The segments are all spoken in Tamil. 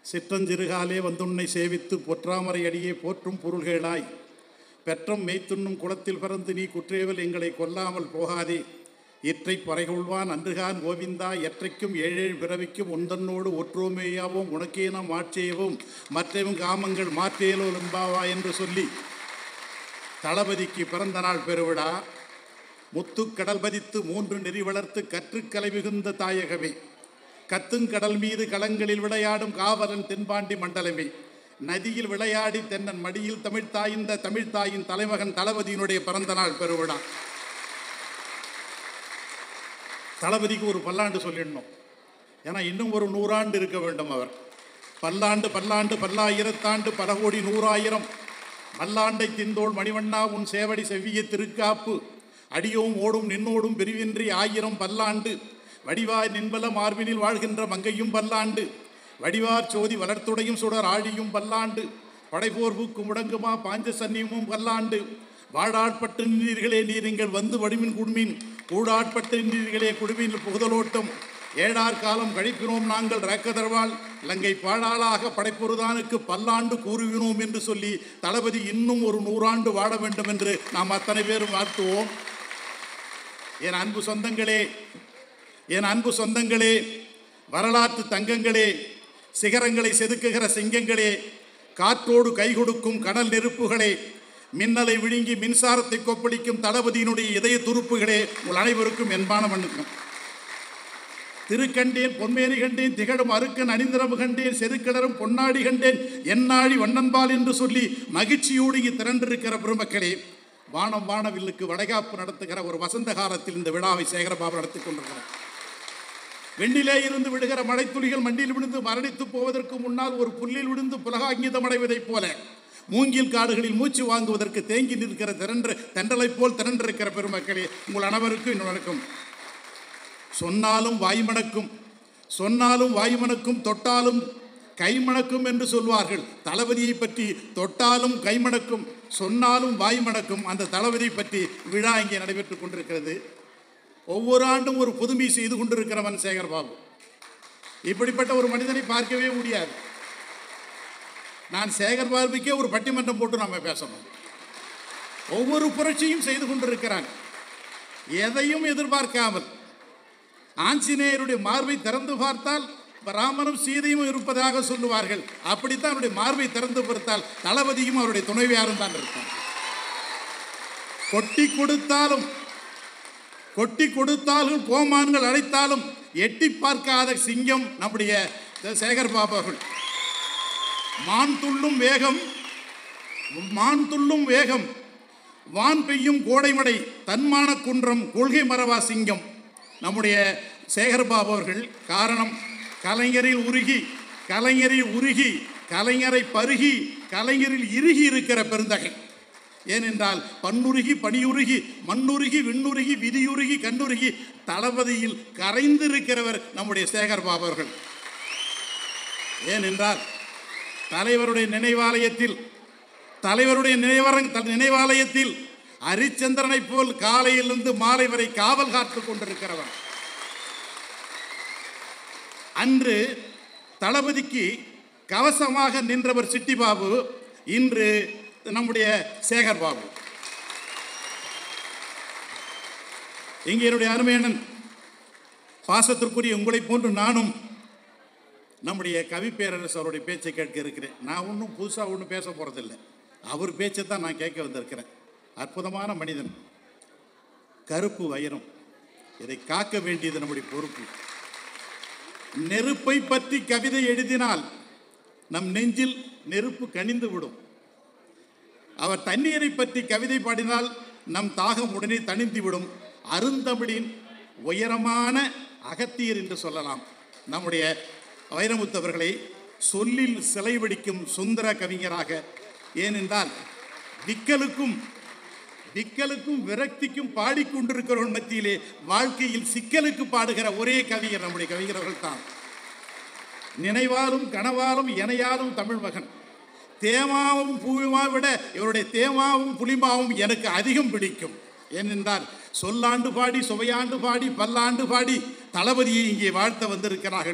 சிற்றஞ்சிறுகாலே வந்துன்னை சேவித்து பொற்றாமரை அடியே போற்றும் பொருள்களாய் பெற்றம் மெய்த்துண்ணும் குளத்தில் பிறந்து நீ குற்றேவல் எங்களை கொல்லாமல் போகாதே. இற்றை பறைகொள்வான் அன்றுகான் கோவிந்தா எற்றைக்கும் ஏழேழு பிறவிக்கும் உந்தன்னோடு ஒற்றுமையாவும் உனக்கே நாம் ஆட்சேயவும் மற்றவும் காமங்கள் மாற்றேலோ லம்பாவா என்று சொல்லி தளபதிக்கு பிறந்த நாள் பெருவிழா. முத்துக்கடல் பதித்து 3 நெறி வளர்த்து கற்றுக்கலை மிகுந்த தாயகமே, கத்துங்கடல் மீது களங்களில் விளையாடும் காவலன் தென்பாண்டி மண்டலமே, நதியில் விளையாடி தென்னன் மடியில் தமிழ்த்தாய்ந்த தமிழ்த்தாயின் தலைமகன் தளபதியினுடைய பிறந்த நாள் பெருவிழா. தளபதிக்கு ஒரு பல்லாண்டு சொல்லிடணும். ஏன்னா இன்னும் ஒரு 100 ஆண்டு இருக்க வேண்டும். அவர் பல்லாண்டு பல்லாண்டு பல்லாயிரத்தாண்டு பல கோடி 100,000 மல்லாண்டை திந்தோள் மணிவண்ணா உன் சேவடி செவ்விய திருக்காப்பு அடியோம் ஓடும் நின்னோடும் பிரிவின்றி 1000 பல்லாண்டு வடிவாய் நின்பல மார்பினில் வாழ்கின்ற மங்கையும் பல்லாண்டு வடிவார் சோதி வளர்த்துடையும் சுடர் ஆழியும் பல்லாண்டு படைபோர்வுக்கு முடங்குமா பாஞ்ச சன்னியமும் பல்லாண்டு வாடாட்பட்டு நின்றீர்களே நீரிங்கள் வந்து வடிமின் குடுமின் கூடாட்பட்டு நின்றீர்களே குடுமின் புகுதலோட்டம் ஏழார் காலம் கழிப்பினோம் நாங்கள் ரக்கதர்வால் லங்கை பாடாளாக படைப்பொருதானுக்கு பல்லாண்டு கூறுவினோம் என்று சொல்லி தளபதி இன்னும் ஒரு 100 ஆண்டு வாழ வேண்டும் என்று நாம் அத்தனை பேரும் வாழ்த்துவோம். என் அன்பு சொந்தங்களே, என் அன்பு சொந்தங்களே, வரலாற்று தங்கங்களே, சிகரங்களை செதுக்குகிற சிங்கங்களே, காற்றோடு கை கொடுக்கும் கடல் நெருப்புகளே, மின்னலை விழுங்கி மின்சாரத்தை கொப்பளிக்கும் தளபதியினுடைய இதய துருப்புகளே, உங்கள் அனைவருக்கும் என்பான வணக்கம். திருக்கண்டேன் பொன்மேனி கண்டேன் திகழும் அருக்கன் அணிந்திரம்பு கண்டேன் செருக்கிடரும் பொன்னாடி கண்டேன் என்னாழி வண்ணன்பால் என்று சொல்லி மகிழ்ச்சியோடு இங்கு திரண்டிருக்கிற பெருமக்களே, வானம் வானவில்லுக்கு வளைகாப்பு நடத்துகிற ஒரு வசந்த காலத்தில் இந்த விழாவை சேகரபாபு நடத்தி கொண்டிருக்கிறார். வெண்ணிலே இருந்து விடுகிற மழைத்துளிகள் மண்டியில் விழுந்து மரணித்து போவதற்கு முன்னால் ஒரு புல்லில் விழுந்து புலகாங்கிதம் அடைவதைப் போல மூங்கில் காடுகளில் மூச்சு வாங்குவதற்கு தேங்கி நிற்கிற தென்றலைப் போல் திரண்டிருக்கிற பெருமக்களே, உங்கள் அனைவருக்கும் இன்னும் வணக்கம். சொன்னாலும் வாய்மணக்கும், சொன்னாலும் வாய்மணக்கும், தொட்டாலும் கைமணக்கும் என்று சொல்வார்கள். தளபதியை பற்றி தொட்டாலும் கைமணக்கும், சொன்னாலும் வாய்மணக்கும் அந்த தளபதியை பற்றி விழா இங்கே நடைபெற்றுக் கொண்டிருக்கிறது. ஒவ்வொரு ஆண்டும் ஒரு புதுமை செய்து கொண்டிருக்கிறவன் சேகர்பாபு. இப்படிப்பட்ட ஒரு மனிதனை பார்க்கவே முடியாது. நான் சேகர்பாபுக்கே ஒரு பட்டிமன்றம் போட்டு நம்ம பேசணும். ஒவ்வொரு புரட்சியும் செய்து கொண்டிருக்கிறான், எதையும் எதிர்பார்க்காமல். ஆஞ்சநேயருடைய மார்பை திறந்து பார்த்தால் ராமனும் சீதையும் இருப்பதாக சொல்லுவார்கள். அப்படித்தான் அவருடைய மார்பை திறந்து பார்த்தால் தளபதியும் அவருடைய துணைவியாரும் தான் இருப்பார். கொட்டி கொடுத்தாலும் கொட்டி கொடுத்தாலும் கோமான்கள் அழைத்தாலும் எட்டி பார்க்காத சிங்கம் நம்முடைய சேகர்பாபு அவர்கள். மான் துள்ளும் வேகம், மான் துள்ளும் வேகம், வான் பெய்யும் கோடைமடை, தன்மான குன்றம், கொள்கை மரவா சிங்கம் நம்முடைய சேகர்பாபு அவர்கள். காரணம், கலைஞரில் உருகி, கலைஞரில் உருகி, கலைஞரை பருகி, கலைஞரில் இறுகி இருக்கிற பெருந்தகை. ஏனென்றால் பன்னுருகி பணியுருகி மண்ணுருகி விண்ணுருகி விதியுருகி கண்ணுருகி தளபதியில் கரைந்திருக்கிறவர் நம்முடைய சேகர்பாபு அவர்கள். ஏனென்றால் தலைவருடைய நினைவாலயத்தில், தலைவருடைய நினைவாலயத்தில் ஹரிச்சந்திரனை போல் காலையிலிருந்து மாலை வரை காவல் காத்து கொண்டிருக்கிறவர். அன்று தளபதிக்கு கவசமாக நின்றவர் சிட்டிபாபு, இன்று நம்முடைய சேகர்பாபு. இங்கே என்னுடைய அருமையண்ணன் பாசத்திற்குரிய உங்களை போன்று நானும் நம்முடைய கவி பேரரசு அவருடைய பேச்சை கேட்க இருக்கிறேன். நான் ஒன்றும் புதுசாக ஒன்றும் பேச போகிறதில்லை, அவர் பேச்சை தான் நான் கேட்க வந்திருக்கிறேன். அற்புதமான மனிதன், கருப்பு வைரம், இதை காக்க வேண்டியது நம்முடைய பொறுப்பு. நெருப்பை பற்றி கவிதை எழுதினால் நம் நெஞ்சில் நெருப்பு கனிந்து விடும். அவர் தண்ணீரை பற்றி கவிதை பாடினால் நம் தாகம் உடனே தணிந்துவிடும். அருந்தமிழின் உயரமான அகத்தியர் என்று சொல்லலாம் நம்முடைய வைரமுத்தவர்களை. சொல்லில் சிலை வடிக்கும் சுந்தர கவிஞராக, ஏனென்றால் விக்கலுக்கும் விரக்திக்கும் பாடிக்கொண்டிருக்கிறவர்கள் மத்தியிலே வாழ்க்கையில் சிக்கலுக்கு பாடுகிற ஒரே கவிஞர் நம்முடைய கவிஞர்கள் தான். நினைவாலும் கனவாலும் இணையாலும் தமிழ் மகன். தேமாவும் பூவிமா விட இவருடைய தேமாவும் புளிமாவும் எனக்கு அதிகம் பிடிக்கும். ஏனென்றால் சொல்லாண்டு பாடி சுவையாண்டு பாடி பல்லாண்டு பாடி தளபதியை இங்கே வாழ்த்த வந்திருக்கிறார்கள்.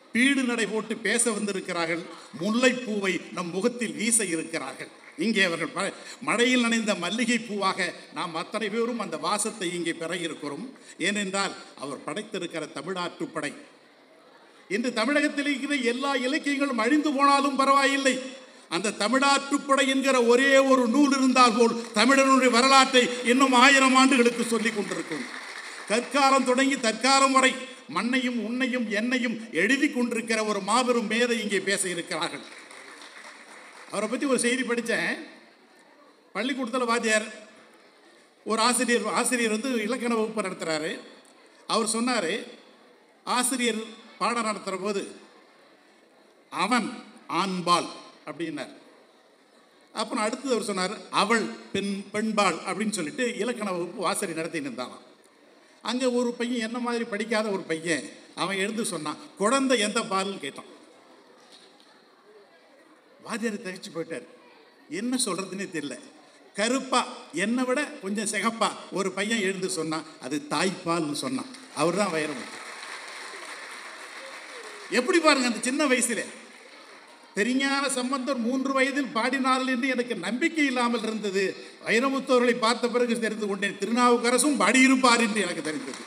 பீடு நடை போட்டு பேச வந்திருக்கிறார்கள். முல்லைப்பூவை நம் முகத்தில் வீச இருக்கிறார்கள். இங்கே அவர்கள் மழையில் நனைந்த மல்லிகை பூவாக நாம் அத்தனை பேரும் அந்த வாசத்தை இங்கே பெற இருக்கிறோம். ஏனென்றால் அவர் படைத்திருக்கிற தமிழாற்றுப்படை. இன்று தமிழகத்தில் இருக்கிற எல்லா இலக்கியங்களும் அழிந்து போனாலும் பரவாயில்லை, அந்த தமிழாற்றுப்படை என்கிற ஒரே ஒரு நூல் இருந்தால் போல் தமிழனுடைய வரலாற்றை இன்னும் 1000 ஆண்டுகளுக்கு சொல்லிக் கொண்டிருக்கும். கற்காலம் தொடங்கி தற்காலம் வரை மண்ணையும் உன்னையும் என்னையும் எழுதி கொண்டிருக்கிற ஒரு மாபெரும் மேதை இங்கே பேச இருக்கிறார்கள். அவரை பற்றி ஒரு செய்தி படித்தேன். பள்ளிக்கூடத்தில் வாத்தியார் ஒரு ஆசிரியர் வந்து இலக்கண வகுப்பு நடத்துகிறாரு. அவர் சொன்னார், ஆசிரியர் பாடம் நடத்துகிற போது அவன் ஆண்பால் அப்படின்னார். அப்புறம் அடுத்தது அவர் சொன்னார், அவள் பெண்பால் அப்படின்னு சொல்லிட்டு இலக்கண வகுப்பு ஆசிரியர் நடத்தின்னு இருந்தாலும் அங்கே ஒரு பையன் என்ன மாதிரி படிக்காத ஒரு பையன் அவன் எழுந்து சொன்னான், குழந்தை எந்த பால்னு கேட்டான். வாத்தியார் தகச்சு போயிட்டார். என்ன சொல்றதுன்னே தெரியல. கருப்பா என்னை விட கொஞ்சம் சிகப்பா ஒரு பையன் எழுந்து சொன்னான், அது தாய்ப்பால்னு சொன்னான். அவர் தான் வைரமுத்து. எப்படி பாருங்க, அந்த சின்ன வயசுல தெரிஞான சம்பந்தர் 3 வயதில் பாடினார்கள் என்று எனக்கு நம்பிக்கை இல்லாமல் இருந்தது. வைரமுத்தவர்களை பார்த்த பிறகு தெரிந்து கொண்டேன், திருநாவுக்கரசும் பாடியிருப்பார் என்று எனக்கு தெரிந்தது.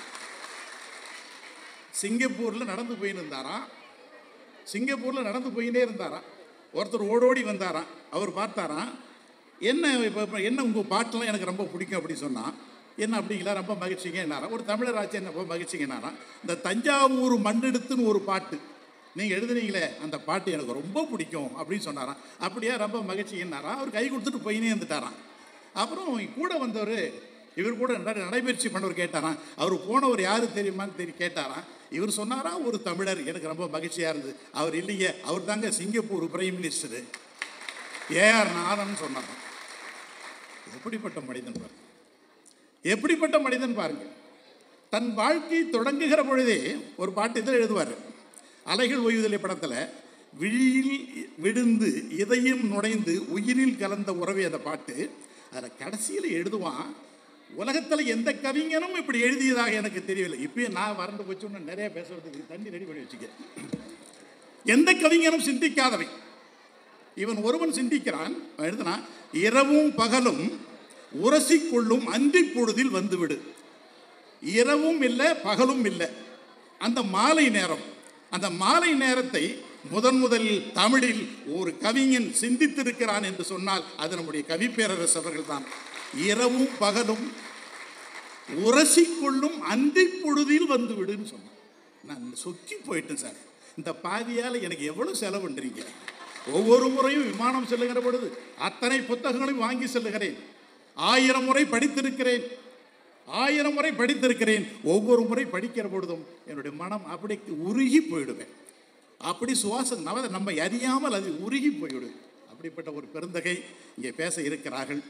சிங்கப்பூர்ல நடந்து போயிருந்தாராம். சிங்கப்பூர்ல நடந்து போயினே இருந்தாராம். ஒருத்தர் ஓடோடி வந்தாராம். அவர் பார்த்தாராம், என்ன உங்கள் பாட்டெல்லாம் எனக்கு ரொம்ப பிடிக்கும் அப்படி சொன்னான். என்ன அப்படிங்களா, ரொம்ப மகிழ்ச்சிங்க என்னாராம். ஒரு தமிழர் ஆச்சு, என்ன ரொம்ப மகிழ்ச்சிங்க என்னாராம். இந்த தஞ்சாவூர் மண்ணெடுத்துன்னு ஒரு பாட்டு நீங்கள் எழுதுனீங்களே, அந்த பாட்டு எனக்கு ரொம்ப பிடிக்கும் அப்படின்னு சொன்னாராம். அப்படியா, ரொம்ப மகிழ்ச்சிங்கன்னாராம். அவர் கை கொடுத்துட்டு போயினே இருந்துட்டாராம். அப்புறம் கூட வந்தவர், இவர் கூட நடைபயிற்சி பண்ணவர் கேட்டாராம். அவர் போனவர் யாரு தெரியுமான்னு கேட்டாராம். இவர் சொன்னாராம், ஒரு தமிழர், எனக்கு ரொம்ப மகிழ்ச்சியாக இருந்தது. அவர் இல்லைங்க, அவர் தாங்க Singapore prime minister A R Nathan சொன்னாராம். எப்படிப்பட்ட மனிதன் பாருங்க, எப்படிப்பட்ட மனிதன் பாருங்க. தன் வாழ்க்கை தொடங்குகிற பொழுதே ஒரு பாட்டு இதில் எழுதுவார். அலைகள் ஓய்வுதலை படத்தில் விழியில் விழுந்து இதயம் நுழைந்து உயிரில் கலந்த உறவே அந்த பாட்டு. அதில் கடைசியில் எழுதுவான், உலகத்தில் எந்த கவிஞனும் இப்படி எழுதியதாக எனக்கு தெரியவில்லை. இப்பயே நான் வறண்டு போச்சு, நிறைய பேசுறதுக்கு தண்ணி ரெடி பண்ணி வச்சுக்க. எந்த கவிஞனும் சிந்திக்காதவை இவன் ஒருவன் சிந்திக்கிறான். எழுதுனா, இரவும் பகலும் உரசிக்கொள்ளும் அந்தி பொழுதில் வந்துவிடு. இரவும் இல்லை பகலும் இல்லை, அந்த மாலை நேரம், அந்த மாலை நேரத்தை முதலில் தமிழில் ஒரு கவிஞன் சிந்தித்திருக்கிறான் என்று சொன்னால் அது நம்முடைய கவி பேரரசு அவர்கள் தான். இரவும் பகலும் உரசிக்கொள்ளும் அந்தி பொழுதில் வந்து விடுன்னு சொன்னான். நான் சொக்கி போயிட்டேன் சார். இந்த பாதியால் எனக்கு எவ்வளவு செலவுன்றீங்க. ஒவ்வொரு முறையும் விமானம் செல்லுகிற பொழுது அத்தனை புத்தகங்களையும் வாங்கி செல்லுகிறேன். 1000 முறை படித்திருக்கிறேன், 1000 முறை படித்திருக்கிறேன். ஒவ்வொரு முறை படிக்கிற பொழுதும் என்னுடைய மனம் அப்படி உருகி போயிடுவேன். அப்படி சுவாசம் நம்ம அறியாமல் அது உருகி போய்விடும். அப்படிப்பட்ட ஒரு பெருந்தகை இங்கே பேச இருக்கிறார்கள்.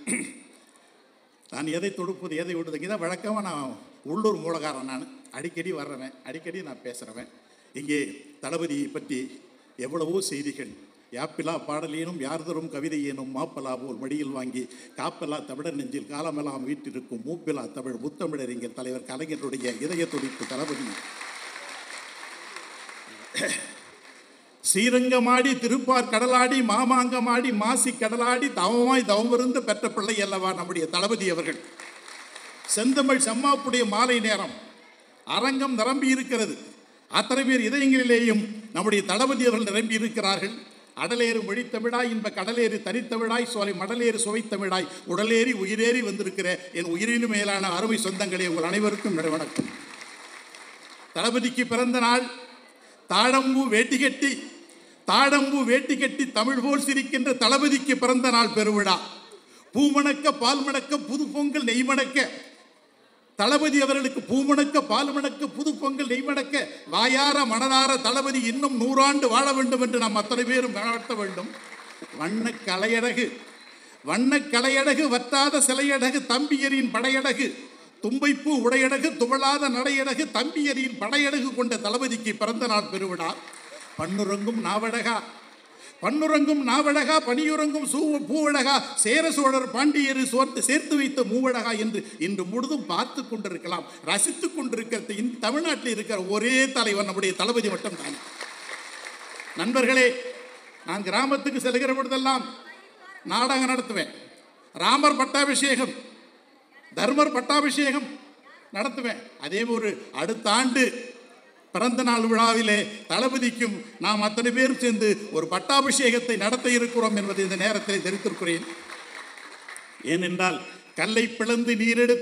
நான் எதை தொடுப்பது எதை விடுது, இங்கே தான் வழக்கமாக நான் உள்ளூர் மூலகாரன். நான் அடிக்கடி வர்றவன், அடிக்கடி நான் பேசுகிறவன். இங்கே தளபதியை பற்றி எவ்வளவோ செய்திகள். யாப்பிலா பாடலேனும் யார்தரும் கவிதையேனும் மாப்பலா போல் மடியில் வாங்கி காப்பலா தமிழர் நெஞ்சில் காலமெல்லாம் வீட்டிருக்கும் மூப்பிலா தமிழ் முத்தமிழறிஞர் தலைவர் கலைஞருடைய இதய துடிப்பு தளபதி. ஸ்ரீரங்கமாடி திருப்பார் கடலாடி மாமாங்கமாடி மாசி கடலாடி தவமாய் தவமிருந்து பெற்ற பிள்ளை அல்லவா நம்முடைய தளபதி அவர்கள். செந்தமிழ் செம்மாப்புடைய மாலை நேரம் அரங்கம் நிரம்பி இருக்கிறது. அத்தனை பேர் இதயங்களிலேயும் நம்முடைய தளபதி அவர்கள் நிரம்பி இருக்கிறார்கள். அடலேறு மொழித்தமிழாய் இன்ப கடலேறு தனித்தமிழாய் சோலை மடலேறு சுவைத்தமிழாய் உடலேறி உயிரேறி வந்திருக்கிற என் உயிரினும் மேலான அருமை சொந்தங்களே, உங்கள் அனைவருக்கும் வணக்கம். தளபதிக்கு பிறந்த நாள். தாழம்பூ வேட்டி கட்டி தமிழ் போல் சிரிக்கின்ற தளபதிக்கு பிறந்த நாள் பெருவிழா. பூமணக்க பால் மணக்க புது பொங்கல் நெய் மணக்க, தளபதி அவர்களுக்கு பூமணக்க பால் மணக்க புது பொங்கல் நெய் மணக்க, வாயார மனதார தளபதி இன்னும் 100 ஆண்டு வாழ வேண்டும் என்று நாம் அத்தனை பேரும் வாழ்த்த வேண்டும். வண்ண கலையழகு வற்றாத சிலையழகு தம்பியரின் படையழகு, தும்பைப்பூ உடையழகு துவளாத நடையழகு தம்பியரின் படையழகு கொண்ட தளபதிக்கு பிறந்த நாள் பெருவிழா. பன்னுறங்கும் நாவழகா பனியுறங்கும் பூவழகா சேர சோழர் பாண்டியர் சேர்த்து வைத்த மூவழகா என்று இன்று முழுதும் பார்த்து கொண்டிருக்கலாம், ரசித்துக் கொண்டிருக்கிறது. தமிழ்நாட்டில் இருக்கிற ஒரே தலைவர் நம்முடைய தளபதி மட்டும்தான். நண்பர்களே, நான் கிராமத்துக்கு செல்கிற பொழுதெல்லாம் நாடகம் நடத்துவேன். ராமர் பட்டாபிஷேகம், தர்மர் பட்டாபிஷேகம் நடத்துவேன். அதே ஒரு அடுத்த ஆண்டு பிறந்த நாள் விழாவிலே தளபதிக்கும் நாம் அத்தனை பேரும் சேர்ந்து ஒரு பட்டாபிஷேகத்தை நடத்த இருக்கிறோம் என்பதை இந்த நேரத்தில் தெரிவித்திருக்கிறேன். ஏனென்றால் கல்லை பிளந்து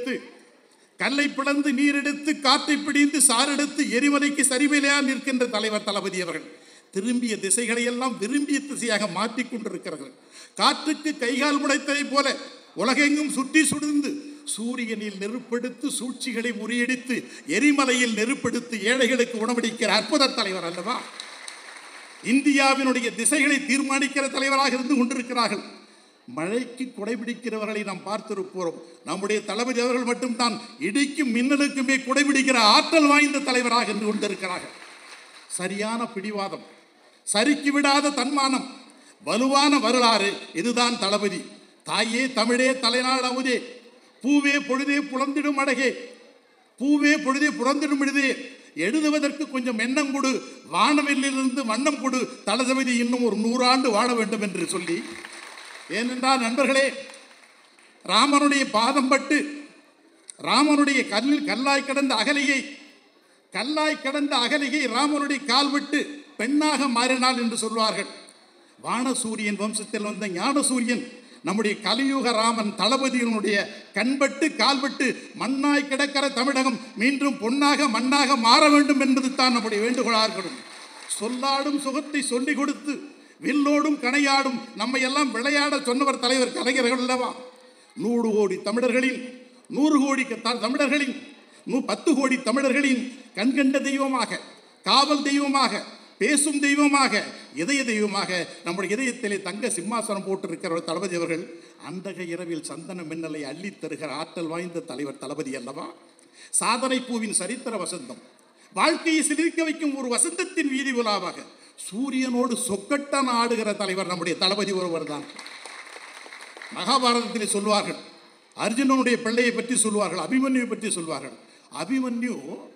நீரெடுத்து காற்றை பிடிந்து சாரெடுத்து எரிமலைக்கு சரிவிலையா நிற்கின்ற தலைவர் தளபதி அவர்கள் திரும்பிய திசைகளை எல்லாம் விரும்பிய திசையாக மாற்றிக்கொண்டிருக்கிறார்கள். காற்றுக்கு கைகால் முளைத்ததை போல உலகெங்கும் சுற்றி சுடுந்து சூரியனில் நெருப்பெடுத்து சூழ்ச்சிகளை முறியடித்து எரிமலையில் நெருப்பெடுத்து ஏழைகளுக்கு உணவளிக்கிற அற்புத தலைவர் அல்லவா? இந்தியாவினுடைய திசைகளை தீர்மானிக்கிற தலைவராக இருந்து கொண்டிருக்கிறார்கள். மழைக்கு குடைபிடிக்கிறவர்களை நாம் பார்த்திருப்போம். நம்முடைய தளபதி அவர்கள் மட்டும்தான் இடிக்கும் மின்னலுக்குமே குடைபிடிக்கிற ஆற்றல் வாய்ந்த தலைவராக இருந்து கொண்டிருக்கிறார்கள். சரியான பிடிவாதம், சறுக்கி விடாத தன்மானம், வலுவான வரலாறு, இதுதான் தளபதி. தாயே தமிழே தலைநாடாவதே, பூவே பொழுதே புலந்திடும் அழகே, பூவே பொழுதே புலந்திடும் விடுதே, எழுதுவதற்கு கொஞ்சம் எண்ணம் கொடு, வானவில்லிருந்து வண்ணம் கொடு, தளபதி இன்னும் ஒரு 100 ஆண்டு வாழ வேண்டும் என்று சொல்லி. ஏனென்றால் நண்பர்களே, ராமனுடைய பாதம் பட்டு ராமனுடைய கல்லாய் கடந்த அகலிகை ராமனுடைய கால் விட்டு பெண்ணாக மாறினாள் என்று சொல்வார்கள். வானசூரியன் வம்சத்தில் வந்த ஞானசூரியன் நம்முடைய கலியுக ராமன் தளபதியினுடைய கண்பட்டு கால்பட்டு மண்ணாய் கிடக்கிற தமிழகம் மீண்டும் பொன்னாக மண்ணாக மாற வேண்டும் என்பது தான் நம்முடைய வேண்டுகோளாக இருக்கணும். சொல்லாடும் சுகத்தை சொல்லிக் கொடுத்து வில்லோடும் கணையாடும் நம்மை எல்லாம் விளையாட சொன்னவர் தலைவர் கலைஞர்கள் அல்லவா? 100 கோடி தமிழர்களின் 100 கோடி தமிழர்களின் 10 கோடி தமிழர்களின் கண்கண்ட தெய்வமாக, காவல் தெய்வமாக, பேசும் தெய்வமாக, இதய தெய்வமாக நம்முடைய இதயத்திலே தங்க சிம்மாசனம் போட்டிருக்கிற தளபதி அவர்கள் அந்தக இரவில் சந்தன மின்னலை அள்ளி தருகிற ஆற்றல் வாய்ந்த தலைவர் தளபதி அல்லவா? சாதனை பூவின் சரித்திர வசந்தம், வாழ்க்கையை சிலிர்க்க வைக்கும் ஒரு வசந்தத்தின் வீதி உலாவாக சூரியனோடு சொக்கட்டான ஆடுகிற தலைவர் நம்முடைய தளபதி ஒருவர் தான். மகாபாரதத்திலே சொல்வார்கள், அர்ஜுனனுடைய பிள்ளையை பற்றி சொல்வார்கள், அபிமன்யுவை பற்றி சொல்வார்கள். அபிமன்யு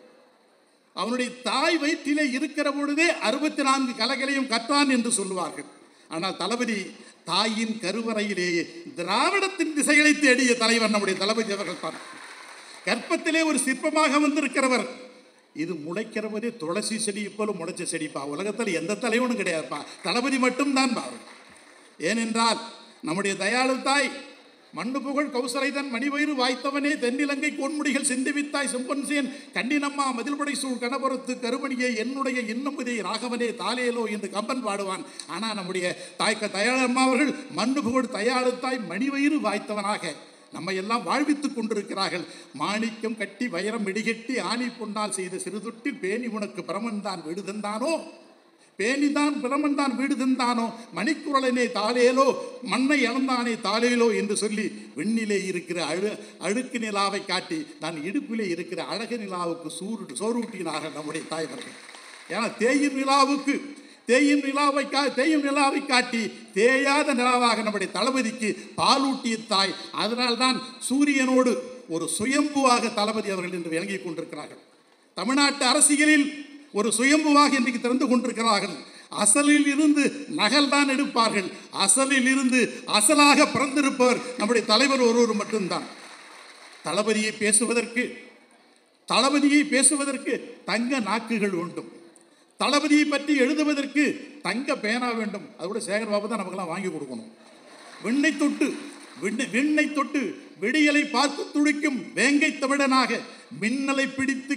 அவனுடைய தாய் வயிற்றிலே இருக்கிற பொழுதே 64 கலைகளையும் கற்றான் என்று சொல்லுவார்கள். ஆனால் தளபதி தாயின் கருவறையிலேயே திராவிடத்தின் திசைகளை தேடிய தலைவர் நம்முடைய தளபதி அவர்கள் தான். கற்பத்திலே ஒரு சிற்பமாக வந்திருக்கிறவர். இது முளைக்கிறவரே துளசி செடி போல முளைச்ச செடிப்பா, உலகத்தில் எந்த தலைவனும் கிடையாதுப்பா, தளபதி மட்டும்தான் பாரு. ஏனென்றால் நம்முடைய தயாளு தாய் மண்ணு புகழ் கௌசலைதன் மணிவயிறு வாய்த்தவனே தென்னிலங்கை கோன்முடிகள் செந்திவித்தாய் செம்பன்சேன் கண்ணினம்மா மதில்படை சூழ் கணபுரத்து கருமணியை என்னுடைய இன்னமுதை ராகவனே தாலேலோ என்று கம்பன் பாடுவான். ஆனால் நம்முடைய தயாளம்மா அவர்கள் மண்ணு புகழ் தயாளு தாய் மணிவயிறு வாய்த்தவனாக நம்மை எல்லாம் வாழ்வித்துக் கொண்டிருக்கிறார்கள். மாணிக்கம் கட்டி வைரம் இடிகட்டி ஆணி பொன்னால் செய்த சிறுதொட்டில் பேணி உனக்கு பிரமன்தான் வீடு தந்தானோ, பேணிதான் பிரமன்தான் வீடு தந்தானோ, மணிக்குரலனே தாலேலோ மண்ணை இழந்தானே தாலேலோ என்று சொல்லி விண்ணிலே இருக்கிற அழுக்கு நிலாவை காட்டி நான் இடுப்பிலே இருக்கிற அழகு நிலாவுக்கு சோறுட்டினார்கள் நம்முடைய தாய்வர்கள். ஏன்னா தேயும் நிலாவை காட்டி தேயாத நிலாவாக நம்முடைய தளபதிக்கு பாலூட்டிய தாய். அதனால்தான் சூரியனோடு ஒரு சுயம்புவாக தளபதி அவர்கள் என்று விளங்கிக் கொண்டிருக்கிறார்கள். தமிழ்நாட்டு அரசியலில் ஒரு சுயம்புவாக இன்றைக்கு திறந்து கொண்டிருக்கிறார்கள். அசலில் இருந்து நகல் தான் எடுப்பார்கள், அசலில் இருந்து அசலாக பிறந்திருப்பவர் நம்முடைய தலைவர் ஒருவர் மட்டும்தான். தளபதியை பேசுவதற்கு தங்க நாக்குகள் வேண்டும், தளபதியை பற்றி எழுதுவதற்கு தங்க பேனா வேண்டும். அதோட சேகர் பாபு தான் நமக்கெல்லாம் வாங்கி கொடுக்கணும். விண்ணை தொட்டு விடியலை பார்த்து துடிக்கும் வேங்கை தமிழனாக மின்னலை பிடித்து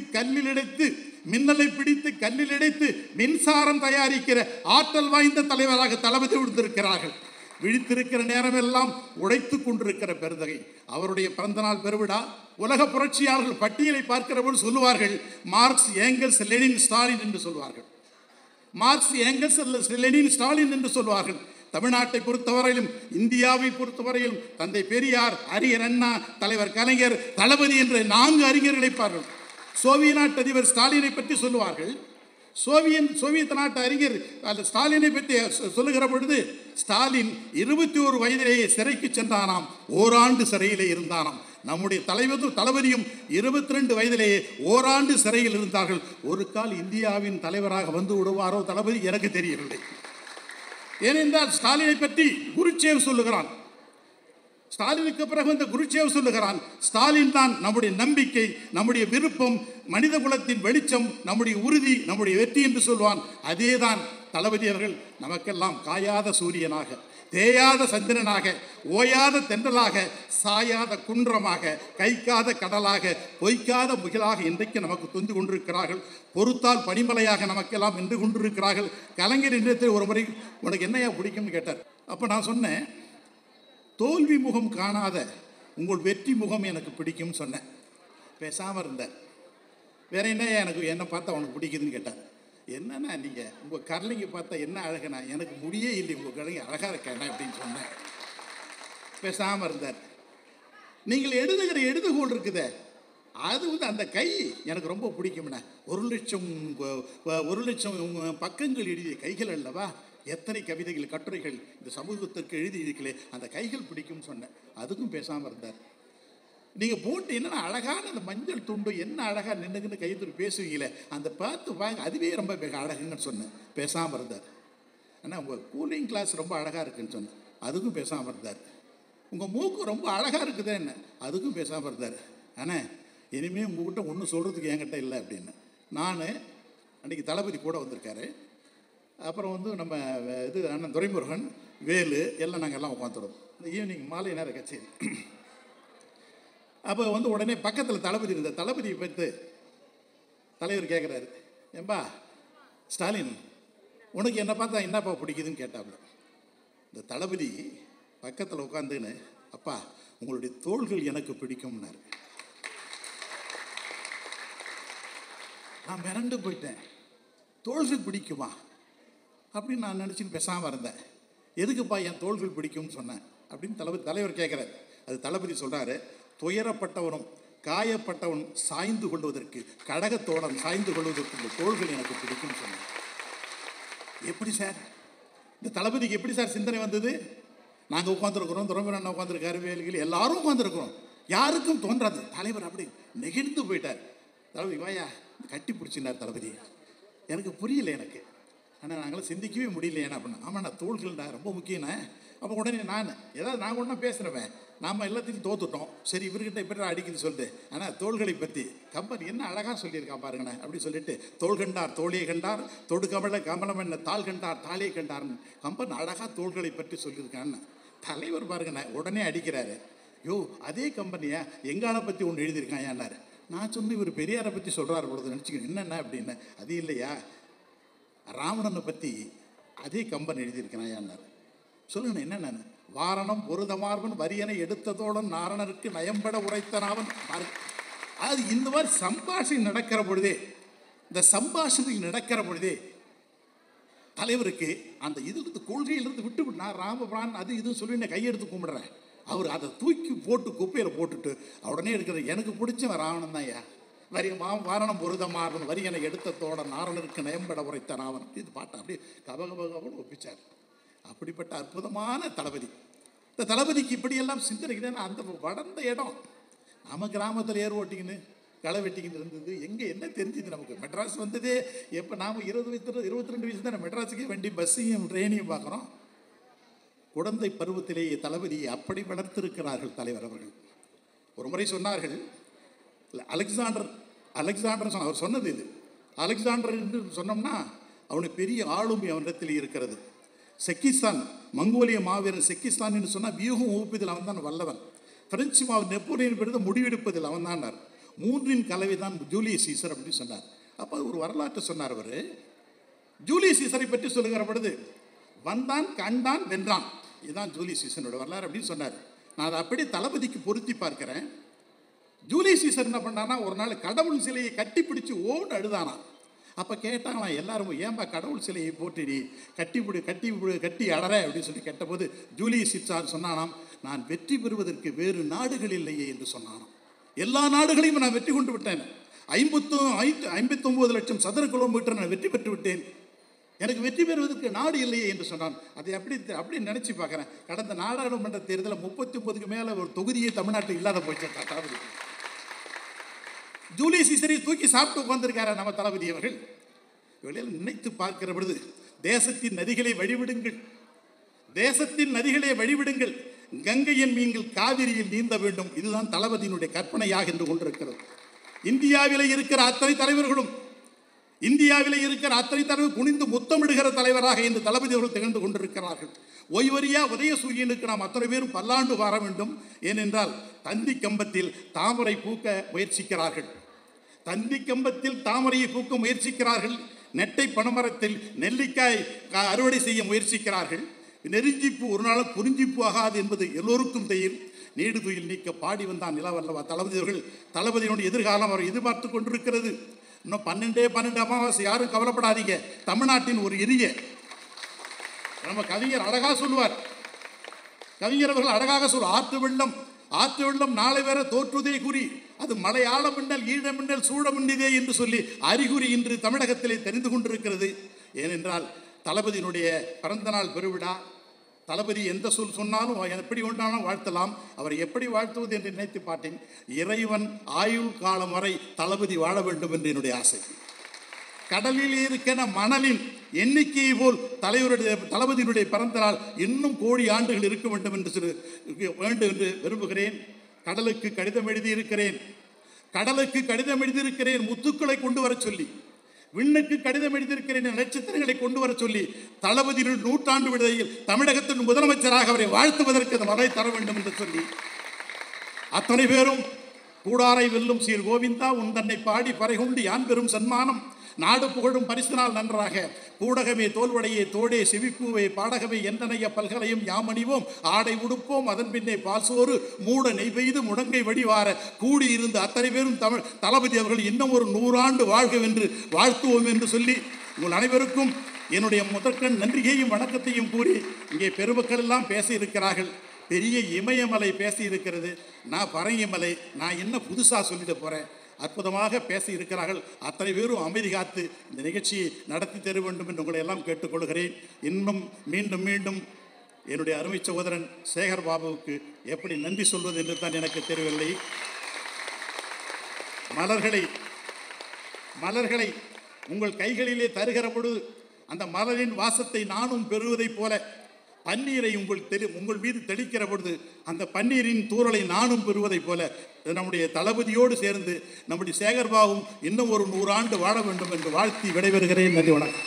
கல்லில் இடைத்து மின்சாரம் தயாரிக்கிற ஆற்றல் வாய்ந்த தலைவராக தளபதி விடுத்திருக்கிறார்கள். விழித்திருக்கிற நேரமெல்லாம் உடைத்து கொண்டிருக்கிற பெருந்தகை. அவருடைய பிறந்தநாள் பெருவிழா உலக புரட்சியாளர்கள் பட்டியலை பார்க்கிற போது சொல்லுவார்கள், மார்க்ஸ் ஏங்கல்ஸ் லெனின் ஸ்டாலின் என்று சொல்வார்கள். மார்க்ஸ் ஏங்கல்ஸ் லெனின் ஸ்டாலின் என்று சொல்வார்கள். தமிழ்நாட்டை பொறுத்தவரையிலும் இந்தியாவை பொறுத்தவரையிலும் தந்தை பெரியார், அறிஞர் அண்ணா, தலைவர் கலைஞர், தளபதி என்ற 4 அறிஞர்களை பார்கள். சோவியத் நாட்டு அதிபர் ஸ்டாலினை பற்றி சொல்லுவார்கள். சோவியத் நாட்டு அறிஞர் ஸ்டாலினை பற்றி சொல்லுகிற பொழுது, ஸ்டாலின் 21 வயதிலேயே சிறைக்கு சென்றானாம், ஓராண்டு சிறையிலே இருந்தானாம். நம்முடைய தளபதியும் 22 வயதிலேயே ஓராண்டு சிறையில் இருந்தார்கள். ஒரு கால் இந்தியாவின் தலைவராக வந்து விடுவாரோ தளபதி எனக்கு தெரியவில்லை. ஏனென்றால் ஸ்டாலினை பற்றி குருச்சேவ் சொல்லுகிறான். ஸ்டாலினுக்கு பிறகு இந்த குருச்சேவ் சொல்லுகிறான், ஸ்டாலின் தான் நம்முடைய நம்பிக்கை, நம்முடைய விருப்பம், மனித குலத்தின் வெளிச்சம், நம்முடைய உறுதி, நம்முடைய வெற்றி என்று சொல்வான். அதேதான் தளபதி அவர்கள் நமக்கெல்லாம் காயாத சூரியனாக, தேயாத சந்திரனாக, ஓயாத தென்றலாக, சாயாத குன்றமாக, கைக்காத கடலாக, பொய்க்காத முகிலாக இன்றைக்கு நமக்கு தொந்து கொண்டிருக்கிறார்கள். பொறுத்தால் பனிமலையாக நமக்கெல்லாம் நின்று கொண்டிருக்கிறார்கள். கலைஞர் இன்றத்தில் ஒரு முறை உனக்கு என்னையா பிடிக்கும்னு கேட்டார். அப்போ நான் சொன்னேன், தோல்வி முகம் காணாத உங்கள் வெற்றி முகம் எனக்கு பிடிக்கும்னு சொன்னேன். பேசாமல் இருந்தார். வேற என்ன பார்த்தா உனக்கு பிடிக்குதுன்னு கேட்டார். என்னன்னா நீங்கள் உங்கள் கரலைங்க பார்த்தா என்ன அழகுனா, எனக்கு முடியே இல்லை, உங்கள் கரலைங்க அழகாக இருக்கேண்ணா அப்படின்னு சொன்னேன். பேசாமல் இருந்தார். நீங்கள் எழுதுகிற எழுதுகோள் இருக்குதே, அது அந்த கை எனக்கு ரொம்ப பிடிக்கும்ண்ணா. 1,00,000 பக்கங்கள் எழுதிய கைகள் அல்லவா, எத்தனை கவிதைகள் கட்டுரைகள் இந்த சமூகத்திற்கு எழுதியிருக்கலே, அந்த கைகள் பிடிக்கும்னு சொன்னேன். அதுக்கும் பேசாமல் இருந்தார். நீங்கள் போட்டு என்னென்னா அழகான அந்த மஞ்சள் துண்டு என்ன அழகாக நின்றுக்குன்னு கைத்தூர் பேசுவீங்களே, அந்த பார்த்து வாங்க, அதுவே ரொம்ப அழகுங்கன்னு சொன்னேன். பேசாமல் இருந்தார். ஆனால் உங்கள் கூலிங் கிளாஸ் ரொம்ப அழகாக இருக்குன்னு சொன்னேன். அதுக்கும் பேசாமல் இருந்தார். உங்கள் மூக்கு ரொம்ப அழகாக இருக்குதே என்ன, அதுக்கும் பேசாமல் இருந்தார். ஆனால் இனிமேல் உங்கள்கிட்ட ஒன்றும் சொல்கிறதுக்கு என்கிட்ட இல்லை அப்படின்னு. நான் அன்றைக்கி தளபதி கூட வந்திருக்காரு. அப்புறம் நம்ம அண்ணன் துரைமுருகன், வேலு எல்லாம் நாங்கள் எல்லாம் உட்காந்துருவோம். இந்த ஈவினிங் மாலை நேர கச்சேரி. அப்போ உடனே பக்கத்தில் தளபதி இருந்த தளபதியை பார்த்து தலைவர் கேட்குறாரு, ஏம்பா ஸ்டாலின் உனக்கு என்ன பார்த்தா என்னப்பா பிடிக்குதுன்னு கேட்டாப்புல. இந்த தளபதி பக்கத்தில் உட்காந்துன்னு, அப்பா உங்களுடைய தோள்கள் எனக்கு பிடிக்கும்னாரு. நான் மிரண்டு போயிட்டேன். தோள்கள் பிடிக்குமா அப்படின்னு நான் நினச்சின்னு பேசாமல் இருந்தேன். எதுக்குப்பா என் தோள்கள் பிடிக்கும்னு சொன்னேன் அப்படின்னு தலைவர் கேட்குறாரு. அது தளபதி சொல்கிறாரு, துயரப்பட்டவனும் காயப்பட்டவனும் சாய்ந்து கொள்வதற்கு, கடகத்தோடன் சாய்ந்து கொள்வதற்கு இந்த தோள்கள் எனக்கு பிடிக்கும்னு சொன்னேன். எப்படி சார் இந்த தளபதிக்கு எப்படி சார் சிந்தனை வந்தது? நாங்கள் உட்காந்துருக்குறோம், துரைமுருகன் உட்காந்துருக்காரு, வேலுகள் எல்லாரும் உட்காந்துருக்குறோம், யாருக்கும் தோன்றாது. தலைவர் அப்படி நெகிழ்ந்து போயிட்டார். தளபதி வாயா கட்டி பிடிச்சினார். தளபதி எனக்கு புரியல, எனக்கு ஆனால் நாங்களாம் சிந்திக்கவே முடியல. ஏன்னா அப்படின்னா, ஆமாண்ணா தோள்கள்ண்ணா ரொம்ப முக்கியண்ணே. அப்போ உடனே நான் ஒன்றா பேசுகிறவன், நாம் எல்லாத்தையும் தோத்துட்டோம், சரி இவர்கிட்ட இப்படி அடிக்குது சொல்லிட்டு, ஆனால் தோள்களை பற்றி கம்பன் என்ன அழகாக சொல்லியிருக்கான் பாருங்கண்ணே அப்படி சொல்லிட்டு, தோள் கண்டார் தோழியை கண்டார், தொடு கமல கமலம் என்ன தாள் கண்டார் தாலியை கண்டார்னு கம்பன் அழகாக தோள்களை பற்றி சொல்லியிருக்கான்னு தலைவர் பாருங்கண்ணே உடனே அடிக்கிறாரு. யோ அதே கம்பெனியா எங்காலை பற்றி ஒன்று எழுதியிருக்கான் ஏன்னாரு. நான் சொன்ன இவர் பெரியாரை பற்றி சொல்கிறார் பொழுது நினச்சிக்கணும். என்னென்ன அப்படின்னு, அது இல்லையா ராவணனை பற்றி அதே கம்பன் எழுதியிருக்கிறான் ஏன்னார். சொல்லுங்கண்ணா என்னென்ன, வாரணம் பொருதமார்பன் வரியனை எடுத்ததோடன் நாரணருக்கு நயம்பட உரைத்தனாவன். அது இந்த மாதிரி சம்பாஷணை நடக்கிற பொழுதே, இந்த சம்பாஷணை நடக்கிற பொழுதே தலைவருக்கு அந்த இதிலிருந்து கொள்கையிலிருந்து விட்டு நான் ராமபிரான் அது இதுன்னு சொல்லி நான் கையெடுத்து கும்பிடுறேன். அவர் அதை தூக்கி போட்டு குப்பையில் போட்டுட்டு உடனே இருக்கிற எனக்கு பிடிச்சவன் ராவணன் தான் ஐயா. வாரணம் பொருதமார்பன் வரியனை எடுத்ததோட நாரணருக்கு நயம்பட உரைத்த ராவணன். இது பாட்டை அப்படியே கபகபகபன்னு ஒப்பிச்சார். அப்படிப்பட்ட அற்புதமான தளபதி. இந்த தளபதிக்கு இப்படியெல்லாம் சிந்தனைக்குன்னா அந்த வளர்ந்த இடம் நம்ம கிராமத்தில் ஏர் ஓட்டிக்கின்னு களை வெட்டிக்கிட்டு இருந்தது. எங்கே என்ன தெரிஞ்சுது நமக்கு? மெட்ராஸ் வந்ததே எப்போ நாம் 22 வயசு தான் மெட்ராஸுக்கே வண்டி பஸ்ஸையும் ட்ரெயினையும் பார்க்குறோம். குழந்தை பருவத்திலேயே தளபதியை அப்படி வளர்த்திருக்கிறார்கள் தலைவர் அவர்கள். ஒரு முறை சொன்னார்கள், அலெக்சாண்டர் அவர் சொன்னது இது. அலெக்சாண்டர் என்று சொன்னோம்னா அவனுக்கு பெரிய ஆளுமை அவனிடத்தில் இருக்கிறது. செக்கிஸ்தான் மங்கோலிய மாவீரன் செக்கிஸ்தான் என்று சொன்னால் வியூகம் வகுப்பதில் அவன் தான் வல்லவன். பிரெஞ்சு நெப்போலியன் பிறகு முடிவெடுப்பதில் அவன் தான். 3 கலவை தான் ஜூலியஸ் சீசர் அப்படின்னு சொன்னார். அப்போ ஒரு வரலாற்றை சொன்னார். அவர் ஜூலியஸ் சீசரை பற்றி சொல்லுகிற பொழுது வந்தான் கண்டான் வென்றான், இதுதான் ஜூலியஸ் சீசனோட வரலாறு அப்படின்னு சொன்னார். நான் அதை அப்படியே தளபதிக்கு பொருத்தி பார்க்கிறேன். ஜூலியஸ் சீசர் என்ன பண்ணானா, ஒரு நாள் கடவுள் சிலையை கட்டி பிடிச்சி ஓடு அழுதானா. அப்போ கேட்டாங்களாம் எல்லாரும், ஏன்பா கடவுள் சிலையை போட்டு கட்டி அடற அப்படின்னு சொல்லி கேட்டபோது ஜூலியஸ் சீசர் சொன்னானாம், நான் வெற்றி பெறுவதற்கு வேறு நாடுகள் இல்லையே என்று சொன்னானாம். எல்லா நாடுகளையும் நான் வெற்றி கொண்டு விட்டேன். 59 லட்சம் சதுர கிலோமீட்டர் நான் வெற்றி பெற்று விட்டேன். எனக்கு வெற்றி பெறுவதற்கு நாடு இல்லையே என்று சொன்னான். அதை அப்படி நினைச்சு பார்க்குறேன். கடந்த நாடாளுமன்ற தேர்தலில் 39க்கு மேலே ஒரு தொகுதியே தமிழ்நாட்டில் இல்லாத போச்சு. தளபதி ஜூலியஸ் சீசரை தூக்கி சாப்பிட்டு உட்கார்ந்திருக்காரு நம்ம தளபதி அவர்கள். இவளையில் நினைத்து பார்க்கிற பொழுது தேசத்தின் நதிகளை வழிவிடுங்கள், தேசத்தின் நதிகளை வழிவிடுங்கள், கங்கையின் மீன்கள் காவிரியில் நீந்த வேண்டும். இதுதான் தளபதியினுடைய கற்பனையாக இருந்து கொண்டிருக்கிறது. இந்தியாவிலே இருக்கிற அத்தனை தலைவர்களும் குனிந்து முத்தமிடுகிற தலைவராக இந்த தளபதி அவர்கள் திகழ்ந்து கொண்டிருக்கிறார்கள். ஓய்வறியா உதயசூரியனுக்கு நாம் அத்தனை பேரும் பல்லாண்டு வார வேண்டும். ஏனென்றால் தந்தி கம்பத்தில் தாமரை பூக்க முயற்சிக்கிறார்கள், தந்தி கம்பத்தில் தாமரையை பூக்க முயற்சிக்கிறார்கள். நெட்டை பனைமரத்தில் நெல்லிக்காய் அறுவடை செய்ய முயற்சிக்கிறார்கள். நெருஞ்சிப்பு ஒரு நாளும் குறிஞ்சிப்பு ஆகாது என்பது எல்லோருக்கும் தெரியும். நீடு துயில் நீக்க பாடி வந்தான் நிலவல்லவா தளபதி அவர்கள். தளபதியினுடைய எதிர்காலம் அவர் எதிர்பார்த்து கொண்டிருக்கிறது. இன்னும் 12 அமாவாசை, யாரும் கவலைப்படாதீங்க. தமிழ்நாட்டின் ஒரு எரிய நம்ம கவிஞர் அழகா சொல்லுவார், கவிஞர் அவர்கள் அழகாக சொல்லுவார், ஆற்று வெள்ளம் நாளை வேற தோற்றுதே குறி, அது மலையாள மின்னல் ஈழ மின்னல் சூழ மின்னிதே என்று சொல்லி அறிகுறி இன்று தமிழகத்திலே தெரிந்து கொண்டிருக்கிறது. ஏனென்றால் தளபதியினுடைய பிறந்த நாள் பெருவிழா. தளபதி எந்த சொன்னாலும் எப்படி ஒன்றாலும் வாழ்த்தலாம். அவர் எப்படி வாழ்த்துவது என்று நினைத்து பார்த்தேன். இறைவன் ஆயுள் காலம் வரை தளபதி வாழ வேண்டும் என்று என்னுடைய ஆசை. கடலில் இருக்கிற மணலின் எண்ணிக்கையை போல் தளபதியினுடைய பிறந்த நாள் இன்னும் கோடி ஆண்டுகள் இருக்க வேண்டும் என்று விரும்புகிறேன். கடலுக்கு கடிதம் எழுதியிருக்கிறேன், முத்துக்களை கொண்டு வர சொல்லி. விண்ணுக்கு கடிதம் எழுதியிருக்கிறேன், நட்சத்திரங்களை கொண்டு வர சொல்லி. தளபதியின் 100ஆண்டு விடுதலையில் தமிழகத்தின் முதலமைச்சராக அவரை வாழ்த்துவதற்கு அந்த மலை தர வேண்டும் என்று சொல்லி அத்தனை பேரும் கூடாரை வெல்லும் சீர் கோவிந்தா உன் தன்னை பாடி பறைகொண்டு யான் பெறும் சன்மானம் நாடு புகழும் பரிசினால் நன்றாக பூடகமே தோல்வடையே தோடே செவிப்பூவே பாடகமே எந்தனைய பல்கலையும் யாமணிவோம் ஆடை உடுப்போம் அதன் பின்னே பால்சோறு மூட நெய் பெய்து முடங்கை வடிவார கூடியிருந்து அத்தனை பேரும் தளபதி அவர்கள் இன்னும் ஒரு 100 ஆண்டு வாழ்கவென்று வாழ்த்துவோம் என்று சொல்லி உங்கள் அனைவருக்கும் என்னுடைய முதற்கண் நன்றியையும் வணக்கத்தையும் கூறி, இங்கே பெருமக்கள் எல்லாம் பேச இருக்கிறார்கள். பெரிய இமயமலை பேசி இருக்கிறது, நான் பரங்கிமலை, நான் என்ன புதுசாக சொல்லிட்டு போகிறேன். அற்புதமாக பேச இருக்கிறார்கள். அத்தனை பேரும் அமைதி காத்து இந்த நிகழ்ச்சியை நடத்தி தர வேண்டும் என்று உங்களை எல்லாம் கேட்டுக்கொள்கிறேன். இன்னும் மீண்டும் என்னுடைய அருமை சகோதரன் சேகர் பாபுவுக்கு எப்படி நன்றி சொல்வது என்று தான் எனக்கு தெரியவில்லை. மலர்களை உங்கள் கைகளிலே தருகிற பொழுது அந்த மலரின் வாசத்தை நானும் பெறுவதைப் போல பன்னீரை உங்கள் மீது தெளிக்கிற பொழுது அந்த பன்னீரின் தூறலை நானும் பெறுவதைப் போல நம்முடைய தளபதியோடு சேர்ந்து நம்முடைய சேகர்பாபுவும் இன்னும் ஒரு 100 ஆண்டு வாழ வேண்டும் என்று வாழ்த்தி விடைபெறுகிறேன். நன்றி, வணக்கம்.